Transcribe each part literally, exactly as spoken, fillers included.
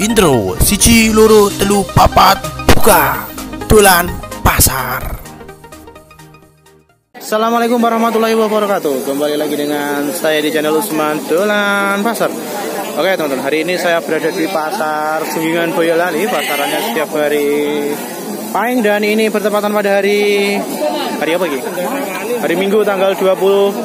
Intro siji loro telu papat buka dolan pasar. Assalamualaikum warahmatullahi wabarakatuh. Kembali lagi dengan saya di channel Usman Dolan Pasar. Oke teman-teman, hari ini saya berada di pasar Sunggingan Boyolali. Pasarannya setiap hari Pahing, dan ini bertepatan pada hari hari apa lagi? Hari Minggu tanggal dua puluh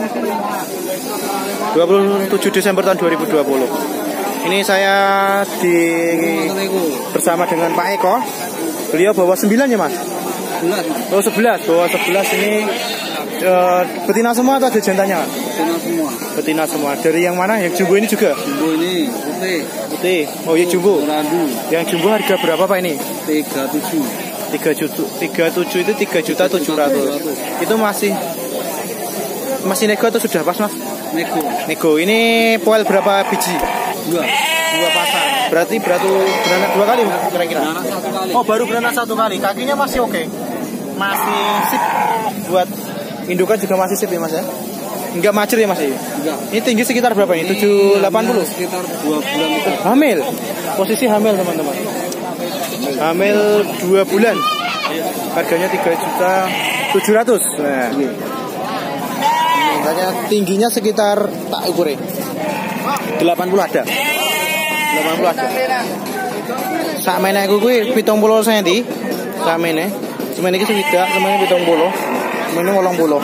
tujuh Desember tahun dua ribu dua puluh. Ini saya di bersama dengan Pak Eko. Beliau bawa sembilan ya Mas? Oh sebelas, bawa sebelas ini uh, betina semua atau ada jantannya? Betina semua. Betina semua. Dari yang mana? Yang jumbo ini juga? Jumbo ini putih. Putih. Oh iya jumbo. Randu. Yang jumbo harga berapa Pak ini? tiga puluh tujuh. tiga juta. tiga puluh tujuh itu tiga juta tujuh ratus. Itu masih masih nego atau sudah pas Mas? Nego. Nego. Ini poel berapa biji? Dua. Dua pasang. Berarti beratu beranak dua kali kira-kira? Beranak satu kali. Oh baru beranak satu kali. Kakinya masih oke. Masih sip. Buat indukan juga masih sip ya Mas ya? Enggak macet ya Mas ya? Enggak. Ini tinggi sekitar berapa ini? tujuh delapan puluh? Sekitar dua bulan itu. Hamil. Posisi hamil teman-teman. Hamil dua bulan. Harganya tiga juta tujuh ratus. Nah. Makanya tingginya sekitar tak ukur delapan puluh ada. delapan puluh ada. Sakmene aku kuwi pitung puluh sentimeter. Sakmene. Semen iki swidak, semene pitung puluh. Semene wolong puluh.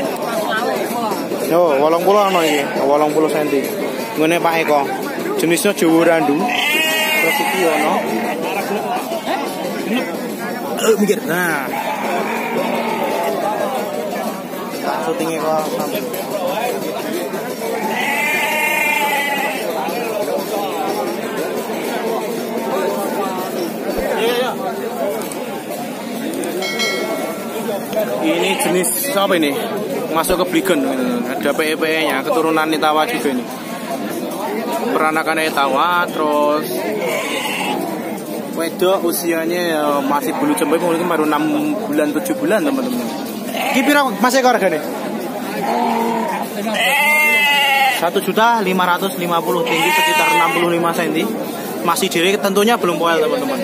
Yo, wolong puluh ana iki. wolong puluh sentimeter. Ngene Pak Eko. Jenisnya Jawa Randu. Terus iki ono. Eh, mikir. Nah. Syutingnya kok sampai. Ini jenis apa ini? Masuk ke Bligen. Ada P E P E-nya, keturunan Etawa juga ini. Peranakan Etawa, terus wedok usianya ya masih bulu jembek, mungkin baru enam bulan tujuh bulan teman-teman. Iki pira Mas Eko regane? satu juta lima ratus lima puluh, tinggi sekitar enam puluh lima sentimeter. Masih diri, tentunya belum poel teman-teman.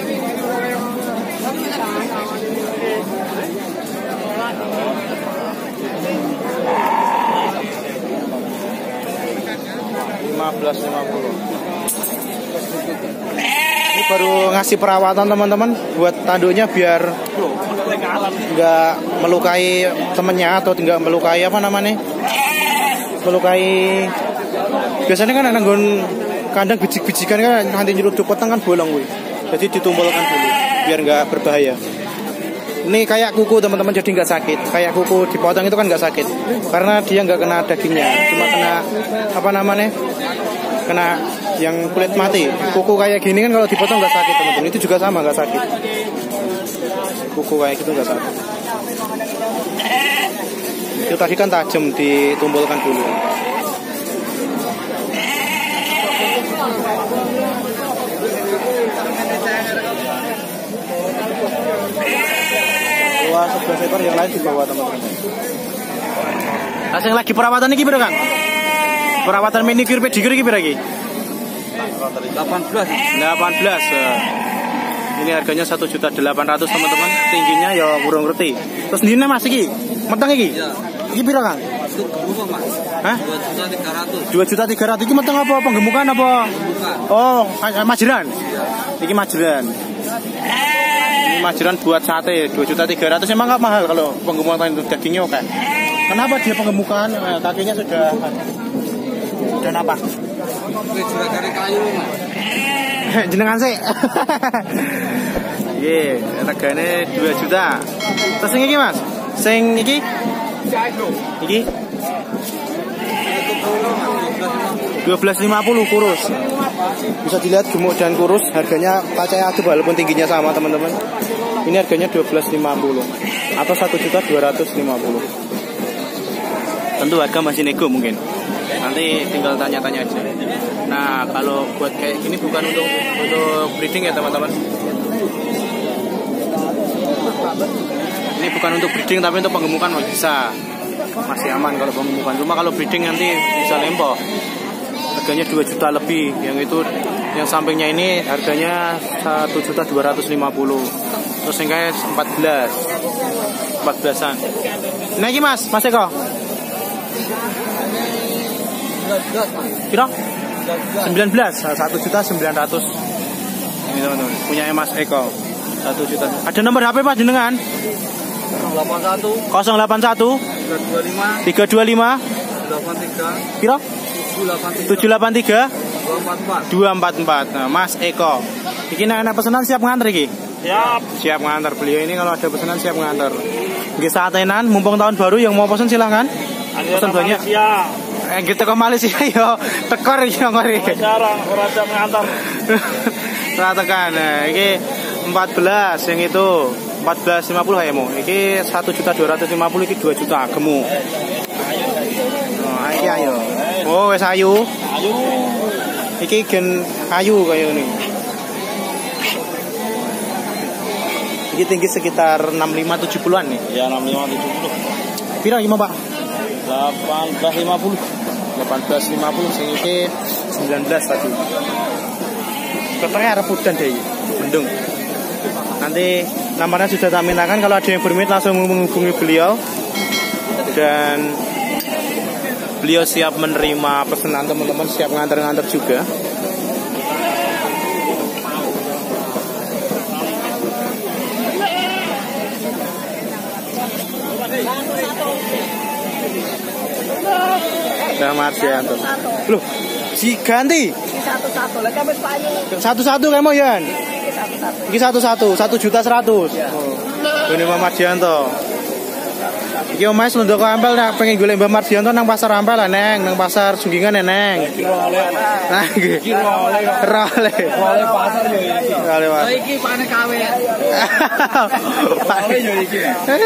lima belas lima puluh. Ini baru ngasih perawatan teman-teman buat tanduknya biar nggak melukai temennya atau nggak melukai apa namanya, melukai. Biasanya kan nanggon kandang bijik-bijikan kan nanti nyeruduk petang kan bolong gue, jadi ditumpulkan dulu biar nggak berbahaya. Ini kayak kuku teman-teman, jadi nggak sakit. Kayak kuku dipotong itu kan nggak sakit karena dia nggak kena dagingnya, cuma kena apa namanya, kena yang kulit mati. Kuku kayak gini kan kalau dipotong nggak sakit teman-teman. Itu juga sama, nggak sakit. Kuku kayak gitu nggak sakit. Itu tadi kan tajam, ditumpulkan dulu. Wah, sebelas ekor yang lain dibawa teman-teman. Nah, yang lagi perawatan ini berapa Kang? Perawatan manicure pedicure ini berapa lagi? delapan belas. delapan belas. Ini harganya satu juta delapan ratus teman-teman. Tingginya ya kurang ngerti. Terus ini Mas iki, meteng iki? Iya. Iki berapa Kang? Itu gemuk Mas. Hah? dua juta tiga ratus. dua juta tiga ratus. Iki meteng apa? Penggemukan apa? Bukan. Oh, majeran. Iki majeran. Ini majeran buat sate dua juta tiga ratus. Emang nggak mahal kalau penggemukan itu, dagingnya oke. Kenapa dia penggemukan? Eh, kakinya sudah sudah apa? Ini juga dari kayu Mas. Jenengan sih. Iya, regane dua juta. Terus sing iki Mas? Sing iki? Iki? dua belas lima puluh kurus. Bisa dilihat gemuk dan kurus, harganya kacanya adem walaupun tingginya sama teman-teman. Ini harganya dua belas lima puluh atau satu juta dua ratus lima puluh. Tentu harga masih nego mungkin. Nanti tinggal tanya-tanya aja. Nah, kalau buat kayak gini bukan untuk untuk breeding ya teman-teman. Ini bukan untuk breeding tapi untuk penggemukan bisa. Masih aman kalau penggemukan. Cuma kalau breeding nanti bisa lempoh. Harganya dua juta lebih, yang itu Yang sampingnya ini harganya satu juta dua ratus lima puluh. Terus yang kayak empat belas. empat belasan. Nah ini Mas, Mas Eko. Kira? sembilan belas, satu juta sembilan ratus. Ini teman-teman, punya Mas Eko. satu juta. Ada nomor H P Mas jenengan? nol delapan satu tiga dua lima Kira? tujuh delapan tiga dua empat empat. Nah, Mas Eko. Iki nek ana pesanan siap nganter iki? Siap. Siap nganter. Beliau ini kalau ada pesanan siap nganter. Nggih satenan mumpung tahun baru yang mau pesan silahkan. Pesan banyak. Malaysia. Eh gitu ke Malaysia yo. Tekor iki ngori. Jarang ora jam nganter. Ora tekan. Nah, iki empat belas yang itu. empat belas lima puluh ayamo. Iki satu juta dua ratus lima puluh iki dua juta gemu. Oh, iki ayo. Oh, wis ayu. Ayu. Iki gen ayu kaya ngene. Iki tinggi sekitar enam puluh lima tujuh puluhan nih. Ya enam puluh lima tujuh puluh. Piro iki, Pak? delapan belas lima puluh. delapan belas lima puluh sing iki sembilan belas tadi. Ketengah arep udan deh. Mendung. Nanti nomornya sudah tak mintakan, kalau ada yang berminat langsung menghubungi beliau. Dan beliau siap menerima pesanan teman-teman, siap nganter-nganter juga. Nah, Marsianto. Loh, si ganti. Satu-satu lah kami payu. Satu-satu kamu Yan. Iki satu-satu, satu juta seratus. Ini Mbak Mardianto. Iki omahe Slendoko Ampel nek pengen golek Mbak Mardianto nang pasar Ampel lah neng, nang pasar Sunggingan neng. Nah, nggih. Role. Role pasar yo iki. Role pasar. Iki panen kawe. Role yo iki.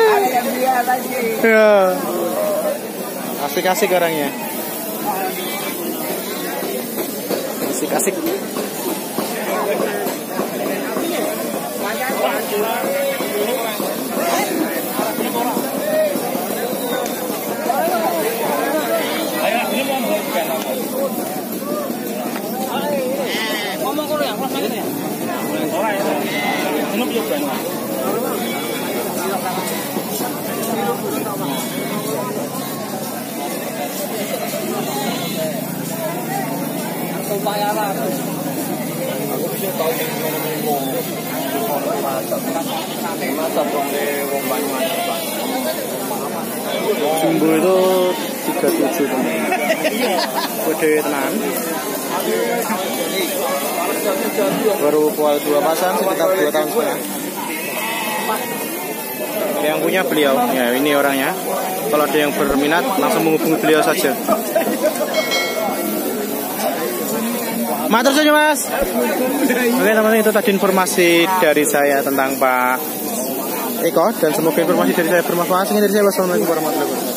Ya. Asik-asik orangnya. Asik-asik. Ngomong kono ya, kelas ngene ya. Ora ya. Ngono yo ben. Upaya lah. Aku bisa tahu ngomong-ngomong. Masa bangke wong Banyumas. Jumbo itu tiga puluh tujuh teman. Gede tenan. Baru kual dua pasang sekitar dua tahun setengah. Yang punya beliau, ya ini orangnya. Kalau ada yang berminat langsung menghubungi beliau saja. Matur saja Mas. Oke teman-teman, itu tadi informasi dari saya tentang Pak Eko, dan semoga informasi dari saya bermanfaat. Sekian dari saya, wassalamualaikum warahmatullahi wabarakatuh.